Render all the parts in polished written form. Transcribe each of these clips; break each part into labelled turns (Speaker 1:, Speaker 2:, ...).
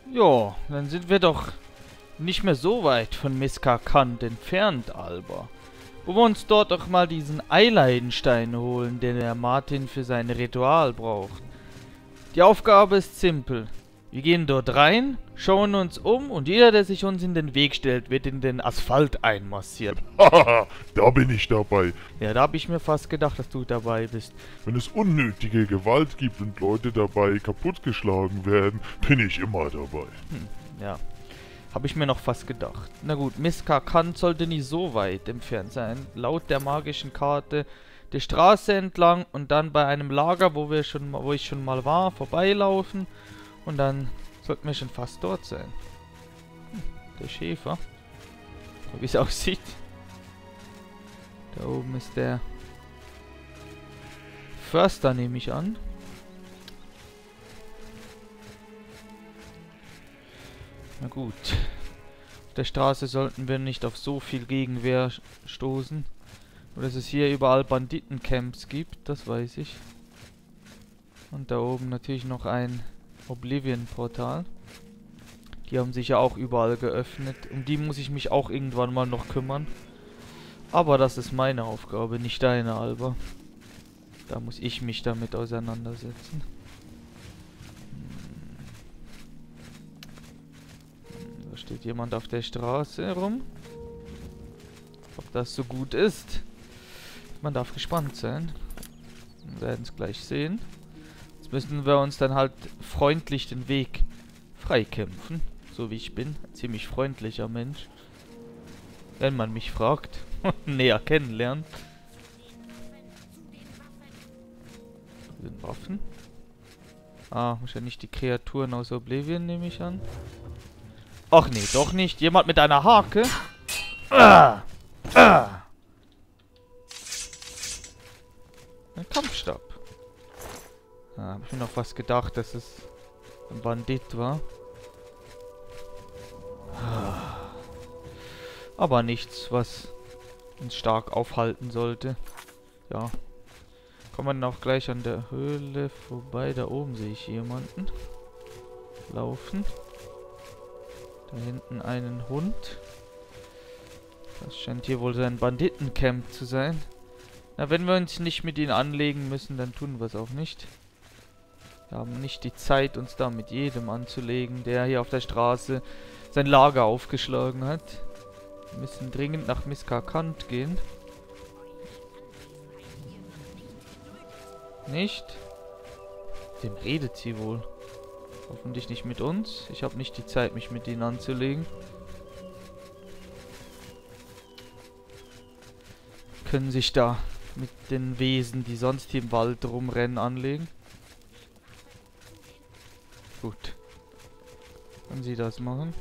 Speaker 1: Ja, dann sind wir doch nicht mehr so weit von Miskakant entfernt, Alba. Wo wir uns dort doch mal diesen Eileidenstein holen, den der Martin für sein Ritual braucht. Die Aufgabe ist simpel. Wir gehen dort rein, schauen uns um und jeder, der sich uns in den Weg stellt, wird in den Asphalt einmassiert.
Speaker 2: Haha, da bin ich dabei.
Speaker 1: Ja, da habe ich mir fast gedacht, dass du dabei bist.
Speaker 2: Wenn es unnötige Gewalt gibt und Leute dabei kaputtgeschlagen werden, bin ich immer dabei.
Speaker 1: Ja, habe ich mir noch fast gedacht. Na gut, Miskakant sollte nie so weit entfernt sein. Laut der magischen Karte die Straße entlang und dann bei einem Lager, wo ich schon mal war, vorbeilaufen. Und dann sollten wir schon fast dort sein. Der Schäfer. Wie es aussieht. Da oben ist der Förster, nehme ich an. Na gut. Auf der Straße sollten wir nicht auf so viel Gegenwehr stoßen. Oder dass es hier überall Banditencamps gibt, das weiß ich. Und da oben natürlich noch ein Oblivion-Portal. Die haben sich ja auch überall geöffnet. Um die muss ich mich auch irgendwann mal noch kümmern. Aber das ist meine Aufgabe, nicht deine, Alba. Da muss ich mich damit auseinandersetzen. Da steht jemand auf der Straße rum. Ob das so gut ist? Man darf gespannt sein. Wir werden es gleich sehen. Jetzt müssen wir uns dann halt freundlich den Weg freikämpfen. So wie ich bin. Ein ziemlich freundlicher Mensch. Wenn man mich fragt. Näher kennenlernen. Sind Waffen? Ah, wahrscheinlich die Kreaturen aus Oblivion, nehme ich an. Ach nee, doch nicht. Jemand mit einer Hake. Ah! Ah! Ein Kampfstab. Da habe ich mir noch was gedacht, dass es ein Bandit war. Aber nichts, was uns stark aufhalten sollte. Ja. Kommen wir dann auch gleich an der Höhle vorbei. Da oben sehe ich jemanden laufen. Da hinten einen Hund. Das scheint hier wohl sein Banditencamp zu sein. Na, wenn wir uns nicht mit ihnen anlegen müssen, dann tun wir es auch nicht. Wir haben nicht die Zeit, uns da mit jedem anzulegen, der hier auf der Straße sein Lager aufgeschlagen hat. Wir müssen dringend nach Miskakant gehen. Nicht? Mit wem redet sie wohl? Hoffentlich nicht mit uns. Ich habe nicht die Zeit, mich mit ihnen anzulegen. Können sich da mit den Wesen, die sonst hier im Wald rumrennen, anlegen? Gut. Können sie das machen?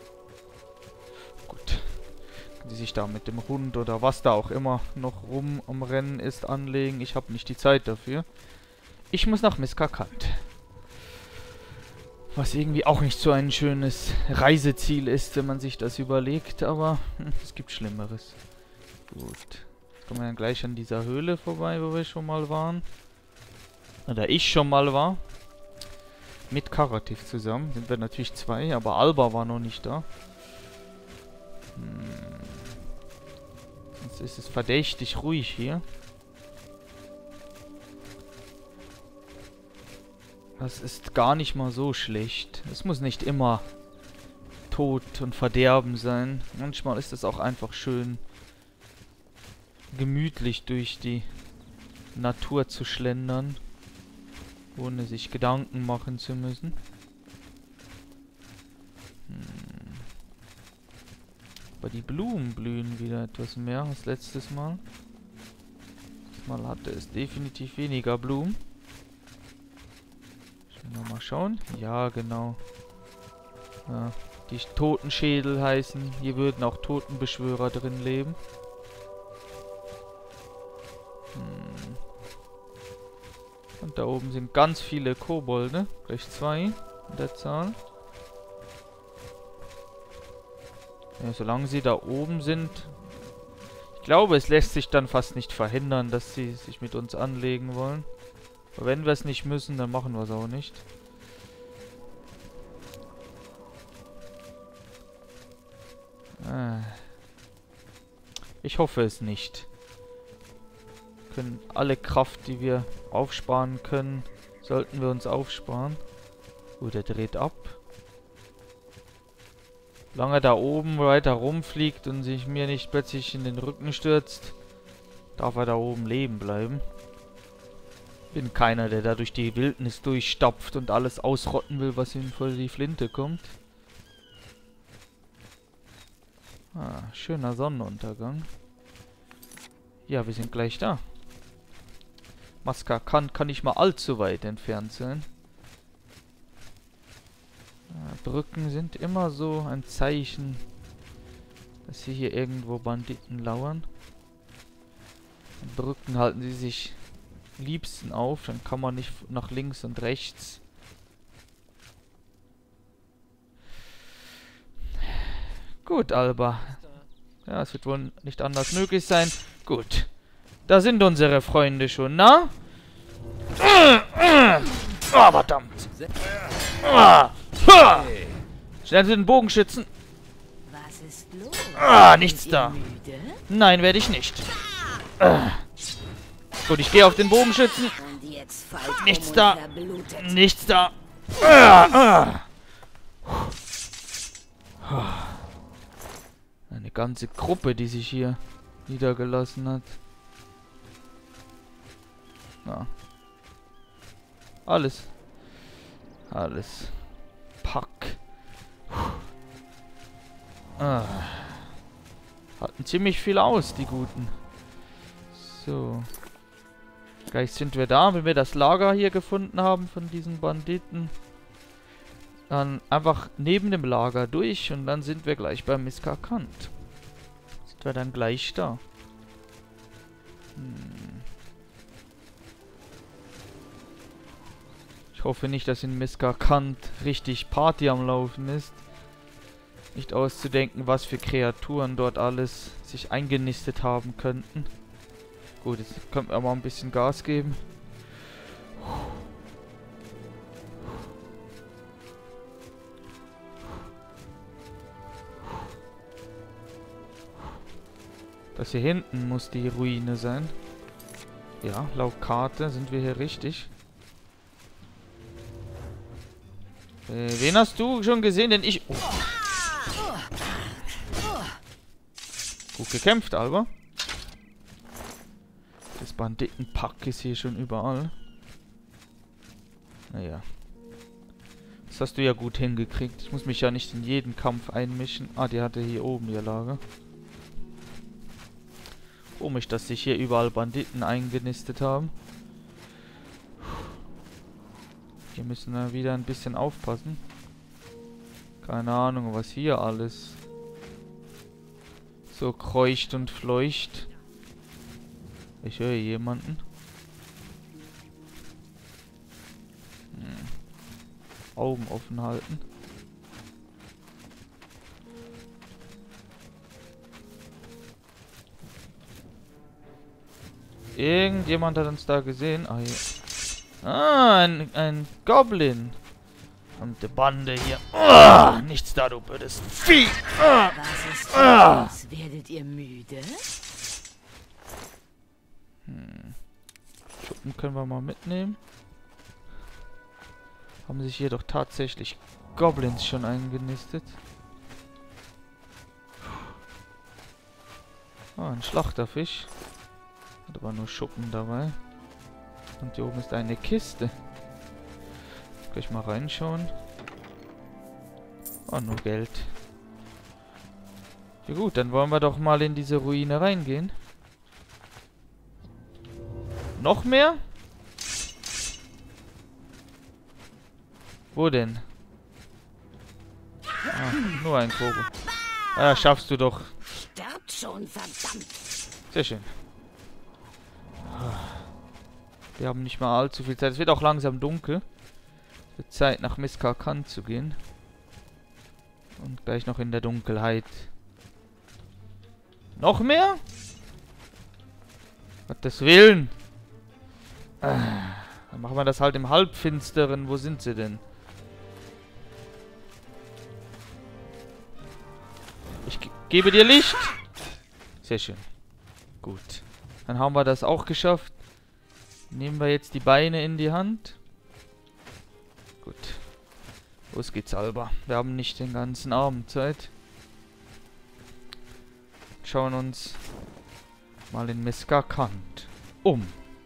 Speaker 1: Gut. Können sie sich da mit dem Hund oder was da auch immer noch rum am Rennen ist anlegen? Ich habe nicht die Zeit dafür. Ich muss nach Miskakant. Was irgendwie auch nicht so ein schönes Reiseziel ist, wenn man sich das überlegt, aber es gibt Schlimmeres. Gut. Jetzt kommen wir dann gleich an dieser Höhle vorbei, wo wir schon mal waren. Oder ich schon mal war. Mit Karativ zusammen. Sind wir natürlich zwei, aber Alba war noch nicht da. Jetzt ist es verdächtig ruhig hier. Das ist gar nicht mal so schlecht. Es muss nicht immer Tod und Verderben sein. Manchmal ist es auch einfach schön, gemütlich durch die Natur zu schlendern, ohne sich Gedanken machen zu müssen. Aber die Blumen blühen wieder etwas mehr als letztes Mal. Das Mal hatte es definitiv weniger Blumen. Mal schauen. Ja, genau. Ja, die Totenschädel heißen, hier würden auch Totenbeschwörer drin leben. Und da oben sind ganz viele Kobolde. Gleich 2 in der Zahl. Ja, solange sie da oben sind. Ich glaube, es lässt sich dann fast nicht verhindern, dass sie sich mit uns anlegen wollen. Aber wenn wir es nicht müssen, dann machen wir es auch nicht. Ich hoffe es nicht. Wir können alle Kraft, die wir aufsparen können, sollten wir uns aufsparen. Gut, er dreht ab. Solange er da oben weiter rumfliegt und sich mir nicht plötzlich in den Rücken stürzt, darf er da oben leben bleiben. Bin keiner, der da durch die Wildnis durchstapft und alles ausrotten will, was ihm vor die Flinte kommt. Ah, schöner Sonnenuntergang. Ja, wir sind gleich da. Masca kann nicht mal allzu weit entfernt sein. Brücken sind immer so ein Zeichen, dass hier irgendwo Banditen lauern. An Brücken halten sie sich liebsten auf, dann kann man nicht nach links und rechts. Gut, Alba. Ja, es wird wohl nicht anders möglich sein. Gut. Da sind unsere Freunde schon, na? Oh, verdammt. Schnell zu den Bogenschützen.
Speaker 3: Was ist los?
Speaker 1: Nichts da.
Speaker 3: Müde?
Speaker 1: Nein, werde ich nicht. Gut, ich gehe auf den Bogenschützen.
Speaker 3: Und jetzt fallt
Speaker 1: Nichts
Speaker 3: und
Speaker 1: da.
Speaker 3: verblutet.
Speaker 1: Nichts da. Eine ganze Gruppe, die sich hier niedergelassen hat. Ja. Alles. Pack. Hatten ziemlich viel aus, die Guten. So. Gleich sind wir da, wenn wir das Lager hier gefunden haben von diesen Banditen. Dann einfach neben dem Lager durch und dann sind wir gleich bei Miskakant. Sind wir dann gleich da. Ich hoffe nicht, dass in Miskakant richtig Party am Laufen ist. Nicht auszudenken, was für Kreaturen dort alles sich eingenistet haben könnten. Gut, jetzt können wir mal ein bisschen Gas geben. Das hier hinten muss die Ruine sein. Ja, laut Karte sind wir hier richtig. Wen hast du schon gesehen? Denn ich... Oh. Gut gekämpft, Alba. Das Banditenpack ist hier schon überall. Naja. Das hast du ja gut hingekriegt. Ich muss mich ja nicht in jeden Kampf einmischen. Ah, die hatte hier oben ihr Lager. Komisch, dass sich hier überall Banditen eingenistet haben. Hier müssen wir wieder ein bisschen aufpassen. Keine Ahnung, was hier alles so kreucht und fleucht. Ich höre jemanden. Augen offen halten. Irgendjemand hat uns da gesehen. Ah, hier. Ah, ein Goblin. Und die Bande hier. Oh, nichts da, du blödes Vieh.
Speaker 3: Was ist los? Werdet ihr müde?
Speaker 1: Schuppen können wir mal mitnehmen. Haben sich hier doch tatsächlich Goblins schon eingenistet. Ah, ein Schlachterfisch. Hat aber nur Schuppen dabei. Und hier oben ist eine Kiste. Gleich mal reinschauen. Oh, nur Geld. Ja gut, dann wollen wir doch mal in diese Ruine reingehen. Noch mehr? Wo denn? Ah, nur ein Kobo. Ah, schaffst du doch.
Speaker 3: Sterbt schon, verdammt!
Speaker 1: Sehr schön. Wir haben nicht mal allzu viel Zeit. Es wird auch langsam dunkel. Es wird Zeit, nach Miskakant zu gehen. Und gleich noch in der Dunkelheit. Noch mehr? Gottes Willen! Dann machen wir das halt im Halbfinsteren. Wo sind sie denn? Ich gebe dir Licht. Sehr schön. Gut. Dann haben wir das auch geschafft. Nehmen wir jetzt die Beine in die Hand. Gut. Los geht's, Alba. Wir haben nicht den ganzen Abend Zeit. Schauen uns mal in Mescacant um.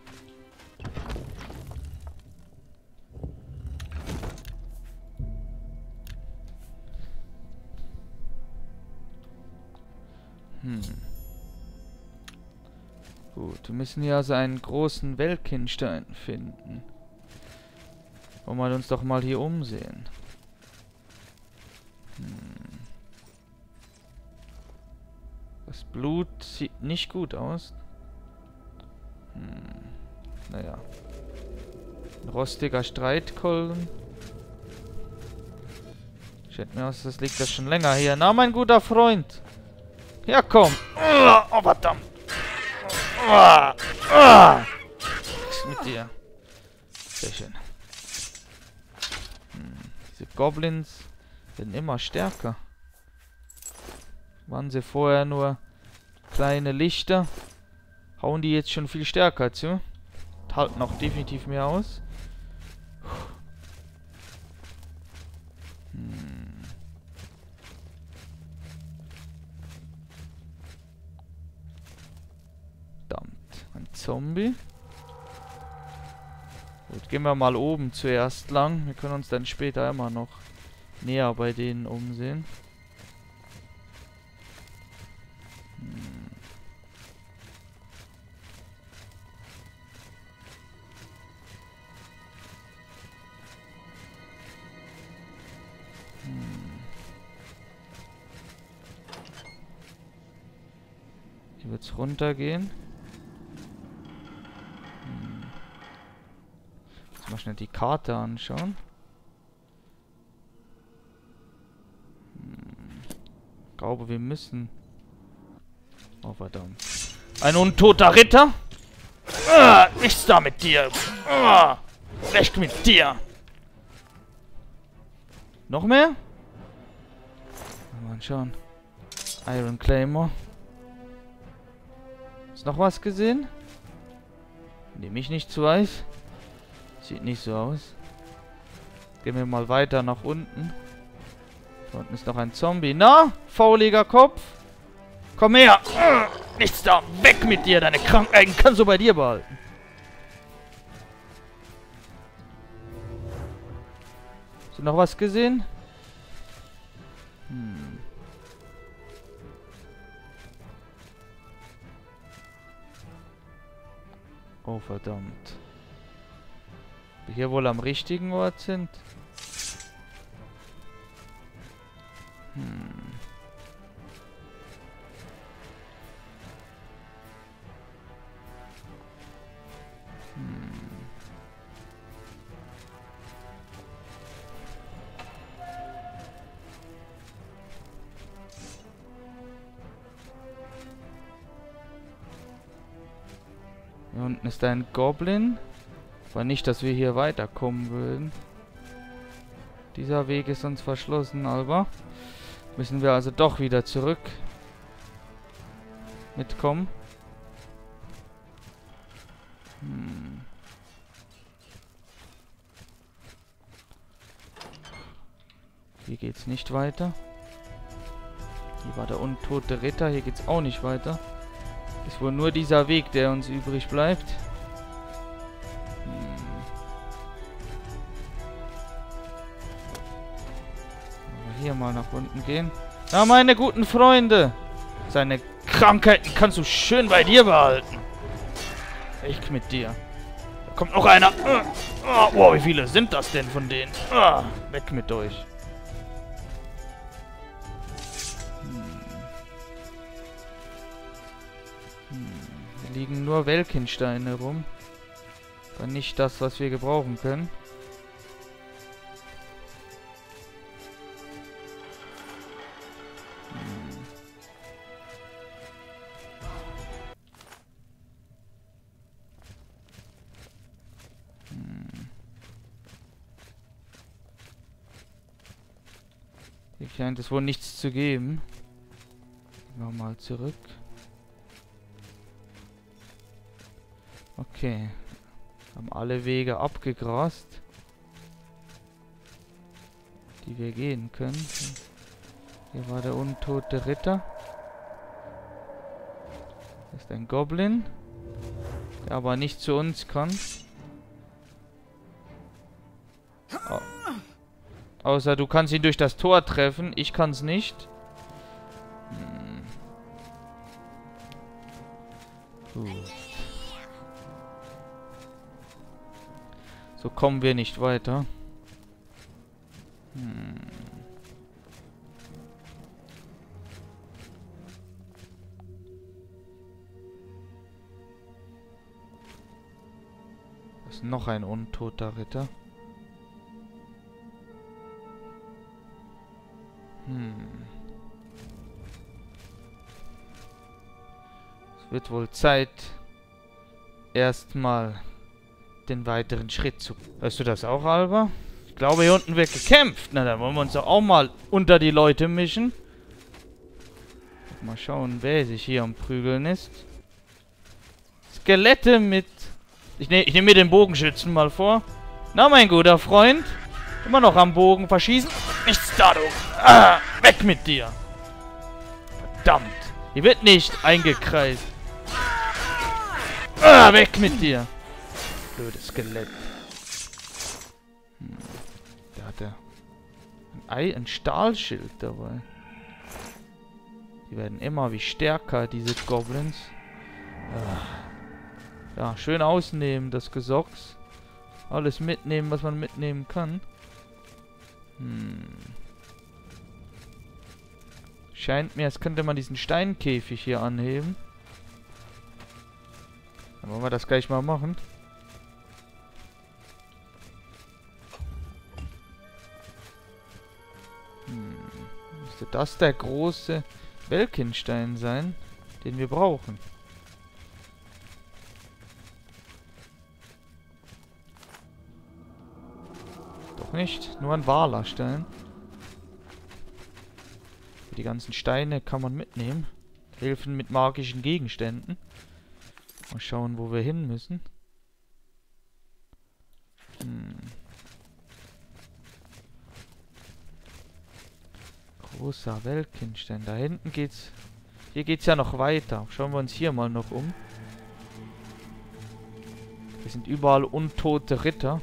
Speaker 1: Gut, wir müssen hier also einen großen Welkinstein finden. Wollen wir uns doch mal hier umsehen. Das Blut sieht nicht gut aus. Naja. Ein rostiger Streitkolben. Schaut mir aus, das liegt ja schon länger hier. Na, mein guter Freund. Ja, komm. Oh, verdammt. Was ist mit dir? Sehr schön. Diese Goblins werden immer stärker. Waren sie vorher nur kleine Lichter? Hauen die jetzt schon viel stärker zu? Halten auch definitiv mehr aus. Ein Zombie. Gut, gehen wir mal oben zuerst lang. Wir können uns dann später immer noch näher bei denen umsehen. Hier wird es runtergehen. Jetzt mal schnell die Karte anschauen. Ich glaube, wir müssen... Oh, verdammt. Ein untoter Ritter? Nichts da mit dir. Weg mit dir. Noch mehr? Mal anschauen. Iron Claymore. Ist noch was gesehen? Nehme ich nicht zu weiß. Sieht nicht so aus. Gehen wir mal weiter nach unten. Da unten ist noch ein Zombie. Na, fauliger Kopf. Komm her. Nichts da. Weg mit dir. Deine Krankheiten kannst du bei dir behalten. Hast du noch was gesehen? Oh, verdammt. Ob wir hier wohl am richtigen Ort sind? Hier unten ist ein Goblin. Aber nicht, dass wir hier weiterkommen würden. Dieser Weg ist uns verschlossen, Alba. Müssen wir also doch wieder zurück mitkommen. Hier geht's nicht weiter. Hier war der untote Ritter. Hier geht's auch nicht weiter. Ist wohl nur dieser Weg, der uns übrig bleibt. Hier mal nach unten gehen. Na, meine guten Freunde. Seine Krankheiten kannst du schön bei dir behalten. Weg mit dir. Da kommt noch einer. Wow, wie viele sind das denn von denen? Weg mit euch. Hier liegen nur Welkinsteine rum. Aber nicht das, was wir gebrauchen können. Hier scheint es wohl nichts zu geben. Gehen wir mal zurück. Okay. Haben alle Wege abgegrast, die wir gehen können. Hier war der untote Ritter. Hier ist ein Goblin, der aber nicht zu uns kann. Außer du kannst ihn durch das Tor treffen. Ich kann es nicht. Gut. So kommen wir nicht weiter. Das ist noch ein untoter Ritter. Es wird wohl Zeit, erstmal den weiteren Schritt zu... Hörst du das auch, Alba? Ich glaube, hier unten wird gekämpft. Na, dann wollen wir uns doch auch mal unter die Leute mischen. Mal schauen, wer sich hier am Prügeln ist. Skelette mit... Ich nehm mir den Bogenschützen mal vor. Na, mein guter Freund. Immer noch am Bogen verschießen. Nichts da, du. Ah, weg mit dir. Verdammt. Hier wird nicht eingekreist. Ah, weg mit dir. Blödes Skelett. Da hat er ein Stahlschild dabei. Die werden immer wie stärker, diese Goblins. Ja, schön ausnehmen, das Gesocks. Alles mitnehmen, was man mitnehmen kann. Scheint mir, als könnte man diesen Steinkäfig hier anheben. Dann wollen wir das gleich mal machen. Müsste das der große Welkinstein sein, den wir brauchen? Doch nicht, nur ein Walerstein. Die ganzen Steine kann man mitnehmen. Helfen mit magischen Gegenständen. Mal schauen, wo wir hin müssen. Großer Welkinstein. Da hinten geht's... Hier geht's ja noch weiter. Schauen wir uns hier mal noch um. Hier sind überall untote Ritter.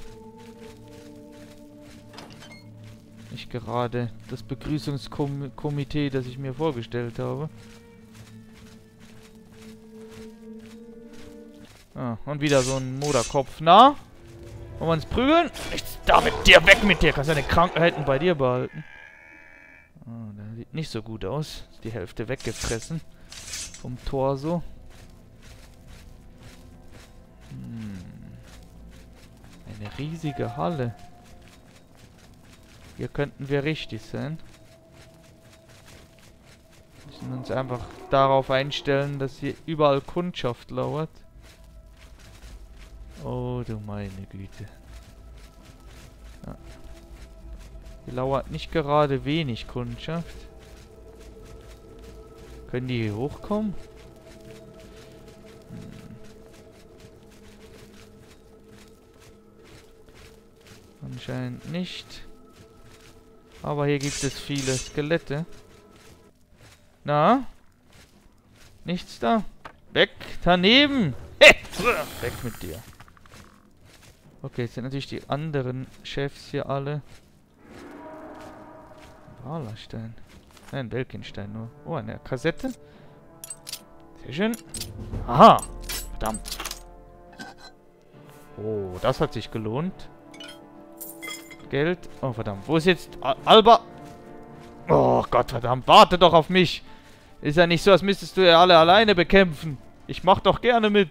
Speaker 1: Nicht gerade das Begrüßungskomitee, das ich mir vorgestellt habe. Ah, und wieder so ein Moderkopf. Na? Wollen wir uns prügeln? Nichts da mit dir, weg mit dir. Kannst deine Krankheiten bei dir behalten. Ah, der sieht nicht so gut aus. Ist die Hälfte weggefressen. Vom Torso. Eine riesige Halle. Hier könnten wir richtig sein. Wir müssen uns einfach darauf einstellen, dass hier überall Kundschaft lauert. Oh du meine Güte. Ja. Hier lauert nicht gerade wenig Kundschaft. Können die hier hochkommen? Anscheinend nicht. Aber hier gibt es viele Skelette. Na? Nichts da? Weg! Daneben! Hey! Weg mit dir! Okay, jetzt sind natürlich die anderen Chefs hier alle. Walerstein. Nein, Welkinstein nur. Oh, eine Kassette. Sehr schön. Aha! Verdammt. Oh, das hat sich gelohnt. Geld. Oh, verdammt. Wo ist jetzt Alba? Oh Gott, verdammt. Warte doch auf mich. Ist ja nicht so, als müsstest du ja alle alleine bekämpfen. Ich mach doch gerne mit.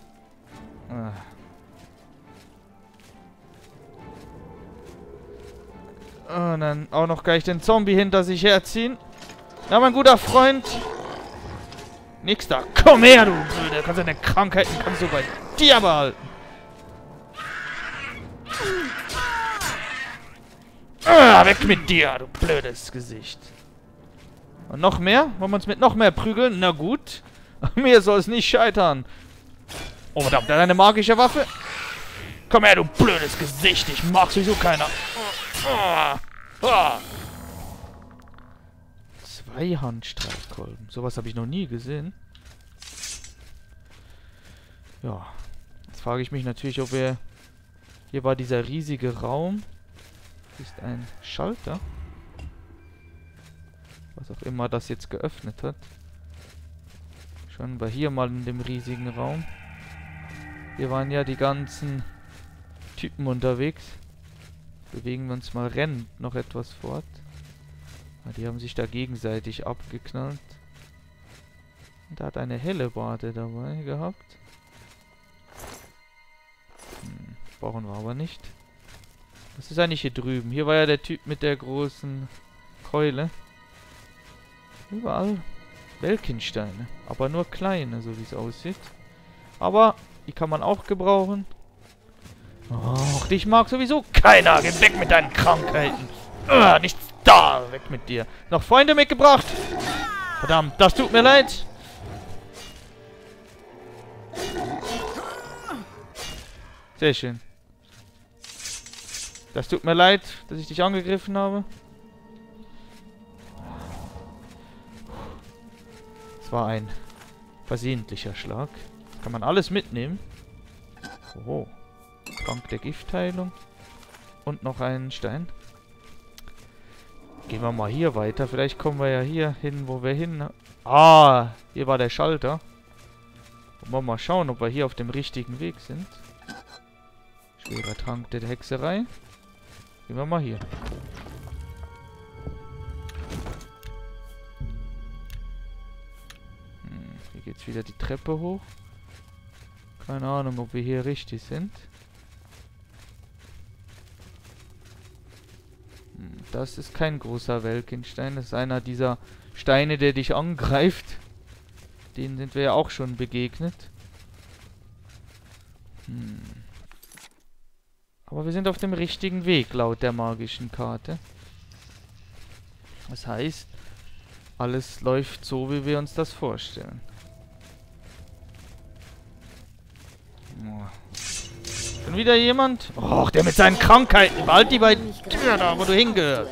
Speaker 1: Und dann auch noch gleich den Zombie hinter sich herziehen. Na, mein guter Freund. Nix da. Komm her, du Blöde. Kannst deine Krankheiten kannst du bei dir behalten. Weg mit dir, du blödes Gesicht. Und noch mehr? Wollen wir uns mit noch mehr prügeln? Na gut. Mir soll es nicht scheitern. Oh, verdammt, er hat eine magische Waffe. Komm her, du blödes Gesicht. Ich mag sowieso keiner. Zwei Handstreitkolben. Sowas habe ich noch nie gesehen. Ja. Jetzt frage ich mich natürlich, ob wir... Hier war dieser riesige Raum. Das ist ein Schalter. Was auch immer das jetzt geöffnet hat. Schauen wir hier mal in dem riesigen Raum. Hier waren ja die ganzen Typen unterwegs. Bewegen wir uns mal rennend noch etwas fort. Ah, die haben sich da gegenseitig abgeknallt. Und da hat eine Hellebarde dabei gehabt. Brauchen wir aber nicht. Was ist eigentlich hier drüben? Hier war ja der Typ mit der großen Keule. Überall Welkinsteine. Aber nur kleine, so wie es aussieht. Aber die kann man auch gebrauchen. Och, dich mag sowieso keiner. Geh weg mit deinen Krankheiten. Nichts da. Weg mit dir. Noch Freunde mitgebracht? Verdammt, das tut mir leid. Sehr schön. Das tut mir leid, dass ich dich angegriffen habe. Es war ein versehentlicher Schlag. Kann man alles mitnehmen. Oh. Trank der Giftheilung. Und noch einen Stein. Gehen wir mal hier weiter. Vielleicht kommen wir ja hier hin, wo wir hin... Ah, hier war der Schalter. Wollen wir mal schauen, ob wir hier auf dem richtigen Weg sind. Schwerer Trank der Hexerei. Gehen wir mal hier. Hier geht's wieder die Treppe hoch. Keine Ahnung, ob wir hier richtig sind. Das ist kein großer Welkinstein. Das ist einer dieser Steine, der dich angreift. Denen sind wir ja auch schon begegnet. Aber wir sind auf dem richtigen Weg, laut der magischen Karte. Das heißt, alles läuft so, wie wir uns das vorstellen. Schon wieder jemand? Och, der mit seinen Krankheiten. Behalt die beiden Türen da, wo du hingehörst.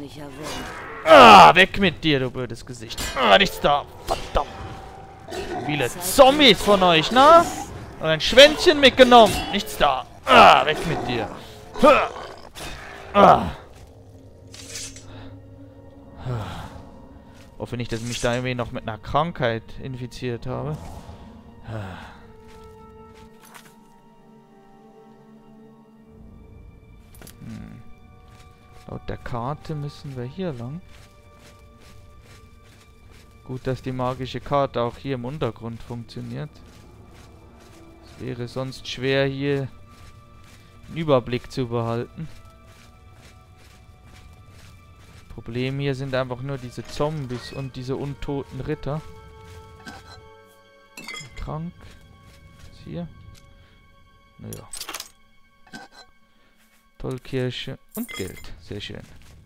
Speaker 1: Weg mit dir, du blödes Gesicht. Nichts da. Verdammt. Viele Zombies von euch, na? Und ein Schwänzchen mitgenommen. Nichts da. Weg mit dir. Hoffe nicht, dass ich mich da irgendwie noch mit einer Krankheit infiziert habe. Laut der Karte müssen wir hier lang. Gut, dass die magische Karte auch hier im Untergrund funktioniert. Es wäre sonst schwer, hier einen Überblick zu behalten. Problem hier sind einfach nur diese Zombies und diese untoten Ritter. Trank. Was ist hier? Naja. Tollkirsche und Geld. Sehr schön.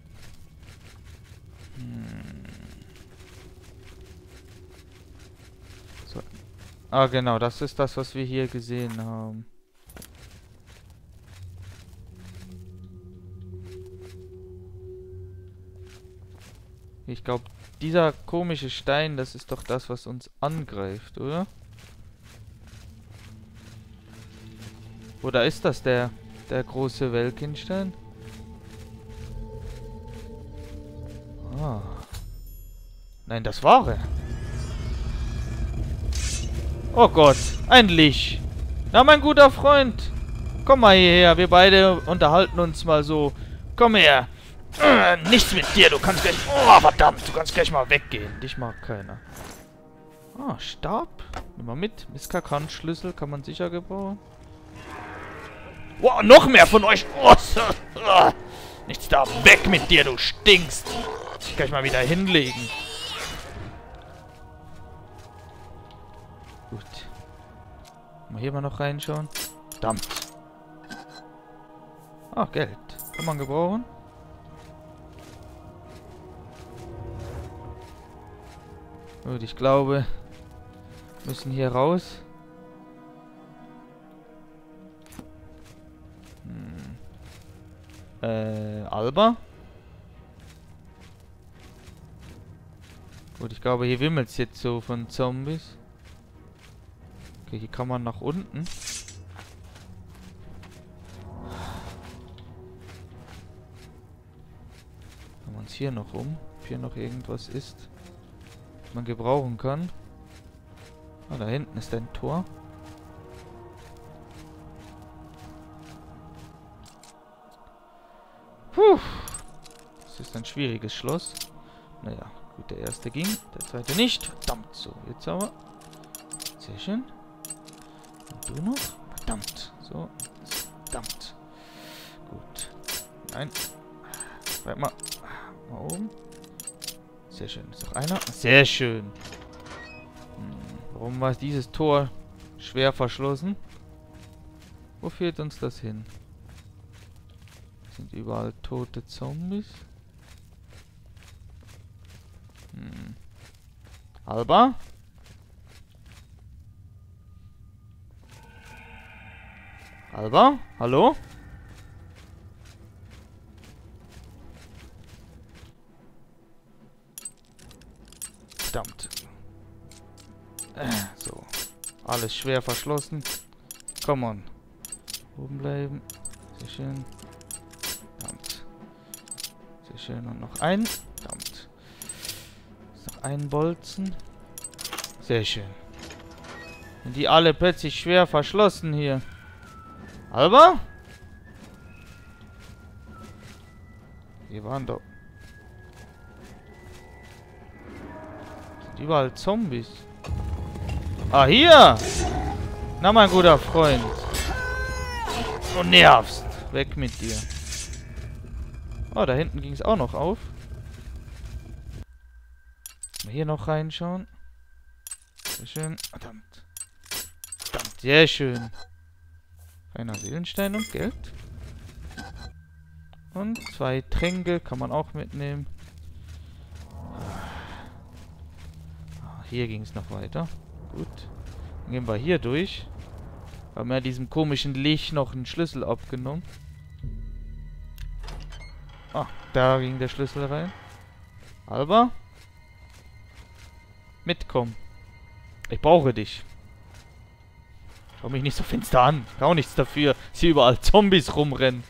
Speaker 1: So. Ah, genau. Das ist das, was wir hier gesehen haben. Ich glaube, dieser komische Stein, das ist doch das, was uns angreift, oder? Oder ist das der große Welkinstein? Ah. Nein, das war er. Oh Gott, ein Lich. Na, mein guter Freund. Komm mal hierher, wir beide unterhalten uns mal so. Komm her. Nichts mit dir, du kannst gleich... Oh, verdammt, du kannst gleich mal weggehen. Dich mag keiner. Ah, Stab. Nimm mal mit. Miskakant-Schlüssel kann man sicher gebrauchen. Wow, noch mehr von euch. Oh, nichts da. Weg mit dir, du stinkst. Ich kann ich mal wieder hinlegen. Gut. Mal hier mal noch reinschauen. Verdammt. Ah, Geld. Kann man gebrauchen. Gut, ich glaube, wir müssen hier raus. Alba? Gut, ich glaube, hier wimmelt es jetzt so von Zombies. Okay, hier kann man nach unten. Schauen wir uns hier noch um, ob hier noch irgendwas ist, was man gebrauchen kann. Ah, da hinten ist ein Tor. Puh. Das ist ein schwieriges Schloss. Naja, gut, der erste ging, der zweite nicht. Verdammt, so, jetzt aber. Sehr schön. Und du noch? Verdammt. So, verdammt. Gut. Nein. Bleib mal. Mal oben. Sehr schön. Ist noch einer? Sehr schön. Warum war dieses Tor schwer verschlossen? Wo führt uns das hin? Sind überall tote Zombies? Alba? Alba? Hallo? Verdammt. So. Alles schwer verschlossen. Come on. Oben bleiben. Sehr schön. Verdammt. Sehr schön. Und noch ein. Verdammt. Ist noch ein Bolzen. Sehr schön. Sind die alle plötzlich schwer verschlossen hier? Alba? Wir waren doch... Sind überall Zombies. Ah, hier! Na, mein guter Freund. Du nervst. Weg mit dir. Oh, da hinten ging es auch noch auf. Mal hier noch reinschauen. Sehr schön. Verdammt. Verdammt, sehr schön. Einer Seelenstein und Geld. Und 2 Tränke kann man auch mitnehmen. Hier ging es noch weiter. Gut. Dann gehen wir hier durch. Haben wir diesem komischen Licht noch einen Schlüssel abgenommen. Ah, da ging der Schlüssel rein. Alba? Mitkommen. Ich brauche dich. Schau mich nicht so finster an. Ich kann auch nichts dafür, dass hier überall Zombies rumrennen.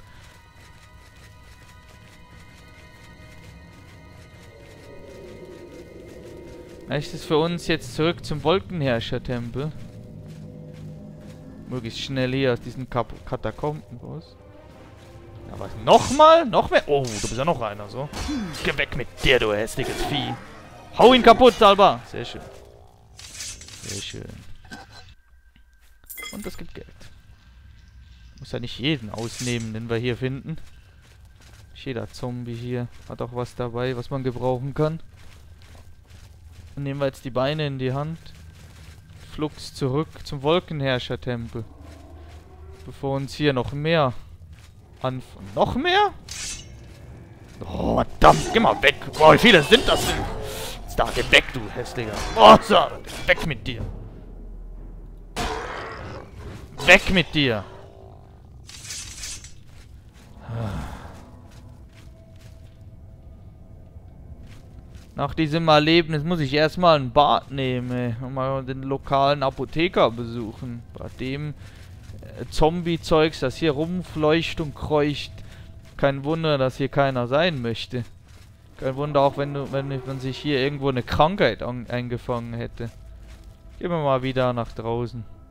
Speaker 1: Vielleicht ist für uns jetzt zurück zum Wolkenherrscher-Tempel. Möglichst schnell hier aus diesen Katakomben raus. Ja, was? Nochmal? Noch mehr? Oh, du bist ja noch einer, so. Geh weg mit dir, du hässliches Vieh. Hau ihn kaputt, Alba. Sehr schön. Sehr schön. Und das gibt Geld. Muss ja nicht jeden ausnehmen, den wir hier finden. Nicht jeder Zombie hier hat auch was dabei, was man gebrauchen kann. Dann nehmen wir jetzt die Beine in die Hand. Flugs zurück zum Wolkenherrscher-Tempel. Bevor uns hier noch mehr anfangen. Noch mehr? Oh, verdammt, geh mal weg. Boah, wie viele sind das denn? Jetzt da, geh weg, du hässlicher. Oh, so, weg mit dir. Weg mit dir. Nach diesem Erlebnis muss ich erstmal ein Bad nehmen und mal den lokalen Apotheker besuchen. Bei dem Zombie-Zeugs, das hier rumfleucht und kreucht. Kein Wunder, dass hier keiner sein möchte. Kein Wunder auch, wenn sich hier irgendwo eine Krankheit eingefangen hätte. Gehen wir mal wieder nach draußen.